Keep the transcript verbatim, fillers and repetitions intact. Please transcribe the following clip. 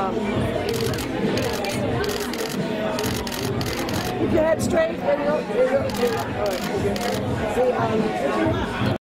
Um, keep your head straight and you'll, you'll, you'll, you'll, all right, okay. See, um,